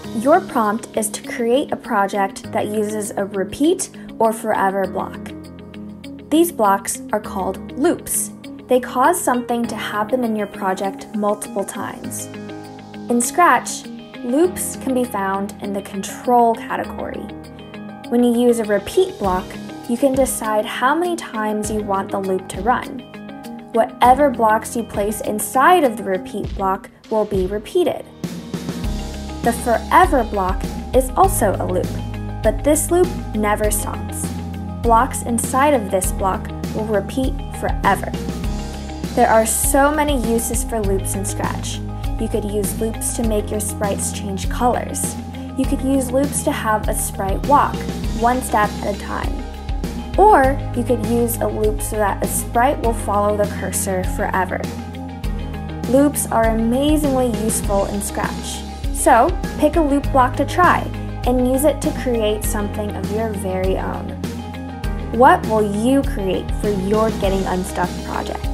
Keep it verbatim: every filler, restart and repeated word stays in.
Your prompt is to create a project that uses a repeat or forever block. These blocks are called loops. They cause something to happen in your project multiple times. In Scratch, loops can be found in the control category. When you use a repeat block, you can decide how many times you want the loop to run. Whatever blocks you place inside of the repeat block will be repeated. The forever block is also a loop, but this loop never stops. Blocks inside of this block will repeat forever. There are so many uses for loops in Scratch. You could use loops to make your sprites change colors. You could use loops to have a sprite walk, one step at a time. Or you could use a loop so that a sprite will follow the cursor forever. Loops are amazingly useful in Scratch. So pick a loop block to try and use it to create something of your very own. What will you create for your Getting Unstuck project?